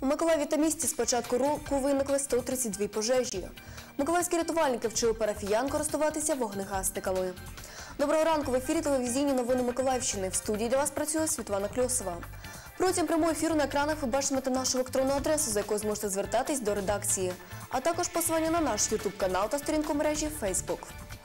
Миколаєві та місті з початку року виникли 132 пожежі. Миколаївські рятувальники вчили парафіян користуватися вогнегасниками. Доброго ранку, в ефірі телевізійні новини Миколаївщини. В студії для вас працює Світлана Кльосова. Протягом прямого ефіру на екранах ви бачитимете нашу електронну адресу, за якою зможете звертатись до редакції, а також посилання на наш ютуб-канал та сторінку мережі Facebook.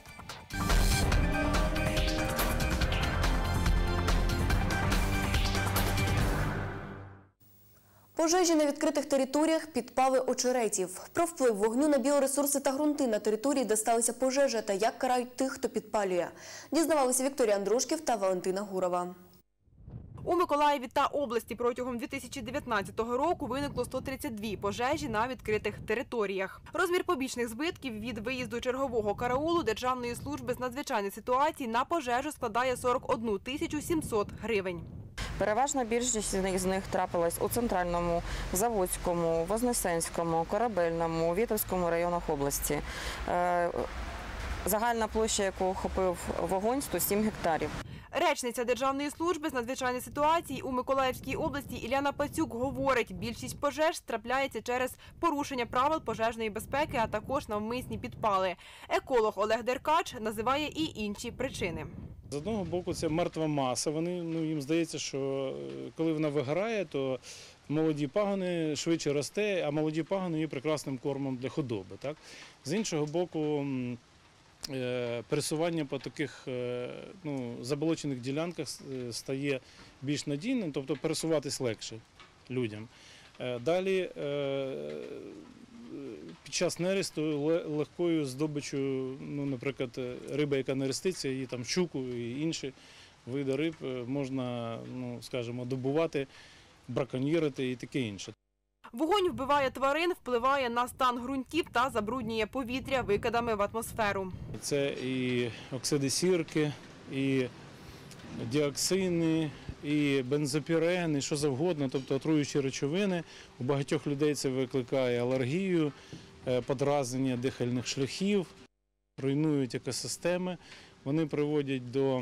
Пожежі на відкритих територіях, підпали очеретів. Про вплив вогню на біоресурси та ґрунти на території, де сталися пожежі, та як карають тих, хто підпалює. Дізнавалися Вікторія Андрушків та Валентина Гурова. У Миколаєві та області протягом 2019 року виникло 132 пожежі на відкритих територіях. Розмір побічних збитків від виїзду чергового караулу Державної служби з надзвичайних ситуацій на пожежу складає 41 700 гривень. Переважна більшість з них трапилась у Центральному, Заводському, Вознесенському, Корабельному, Вітовському районах області. Загальна площа, яку охопив вогонь – 107 гектарів. Речниця Державної служби з надзвичайних ситуацій у Миколаївській області Іляна Пацюк говорить, більшість пожеж трапляється через порушення правил пожежної безпеки, а також навмисні підпали. Еколог Олег Деркач називає і інші причини. З одного боку, це мертва маса. Їм здається, що коли вона вигорає, то молоді пагони швидше росте, а молоді пагони є прекрасним кормом для худоби. Так? З іншого боку, пересування по таких заболочених ділянках стає більш надійним, тобто пересуватись легше людям. Далі під час нересту легкою здобиччю, наприклад, риба, яка нереститься, її там щуку і інші види риб можна, добувати, браконьєрити і таке інше. Вогонь вбиває тварин, впливає на стан ґрунтів та забруднює повітря викидами в атмосферу. Це і оксиди сірки, і діоксини, і бензопірен, і що завгодно, тобто отруюючі речовини. У багатьох людей це викликає алергію, подразнення дихальних шляхів, руйнують екосистеми. Вони приводять до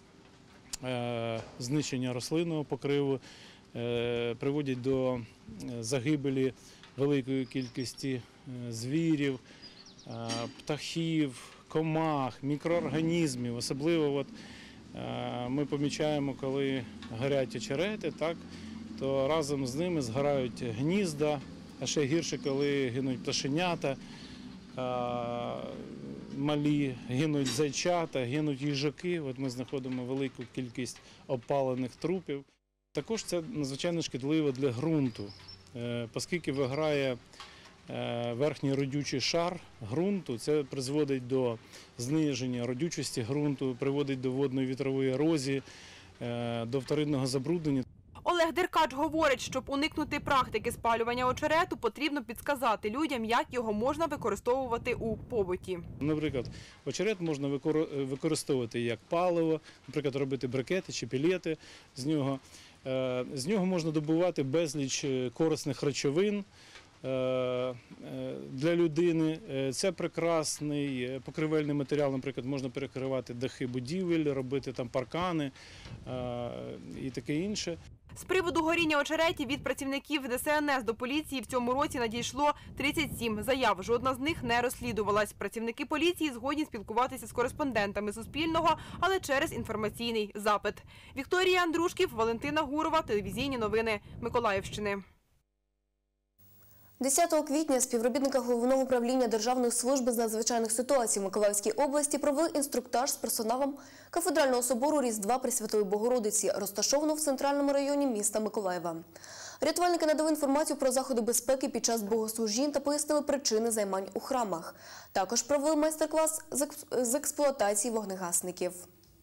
знищення рослинного покриву, приводять до загибелі великої кількості звірів, птахів, комах, мікроорганізмів. Особливо ми помічаємо, коли горять очерети, то разом з ними згорають гнізда, а ще гірше, коли гинуть пташенята малі, гинуть зайчата, гинуть їжаки. Ми знаходимо велику кількість опалених трупів. Також це надзвичайно шкідливо для ґрунту, оскільки виграє верхній родючий шар ґрунту, це призводить до зниження родючості ґрунту, приводить до водно-вітрової ерозії, до вторинного забруднення. Олег Деркач говорить, щоб уникнути практики спалювання очерету, потрібно підказати людям, як його можна використовувати у побуті. Наприклад, очерет можна використовувати як паливо, наприклад, робити брикети чи пілети з нього. З нього можна добувати безліч корисних речовин для людини. Це прекрасний покривельний матеріал, наприклад, можна перекривати дахи будівель, робити там паркани і таке інше. З приводу горіння очеретів від працівників ДСНС до поліції в цьому році надійшло 37 заяв. Жодна з них не розслідувалась. Працівники поліції згодні спілкуватися з кореспондентами Суспільного, але через інформаційний запит. Вікторія Андрушків, Валентина Гурова, телевізійні новини Миколаївщини. 10 квітня співробітники Головного управління Державної служби з надзвичайних ситуацій в Миколаївській області провели інструктаж з персоналом Кафедрального собору Різдва Пресвятої Богородиці, розташованого в центральному районі міста Миколаєва. Рятувальники надали інформацію про заходи безпеки під час богослужінь та пояснили причини займань у храмах. Також провели майстер-клас з експлуатації вогнегасників.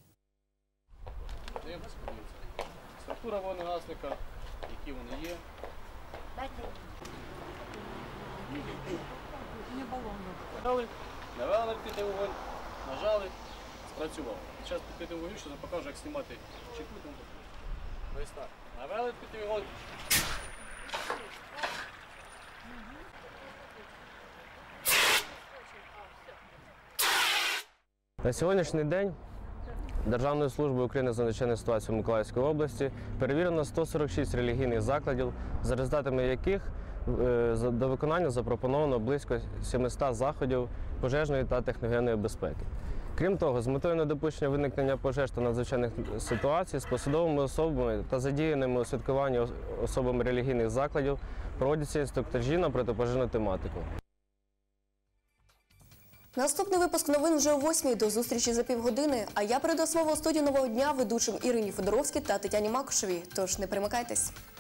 Структура вогнегасника, які вони є. Навели на відкритий вогонь, нажали, спрацював. Зараз підкритий вогонь, що покажу, як знімати чеку. Ось так. Навели відкритий вогонь. На сьогоднішній день Державною службою України з надзвичайних ситуацій в Миколаївській області перевірено 146 релігійних закладів, за результатами яких До виконання запропоновано близько 700 заходів пожежної та техногенної безпеки. Крім того, з метою недопущення виникнення пожеж та надзвичайних ситуацій з посадовими особами та задіяними у святкуванні особами релігійних закладів проводяться інструктажі на протипожежну тематику. Наступний випуск новин вже о 8-й. До зустрічі за півгодини. А я передаю слово у студію «Нового дня» ведучим Ірині Федоровській та Тетяні Макушевій. Тож не перемикайтесь.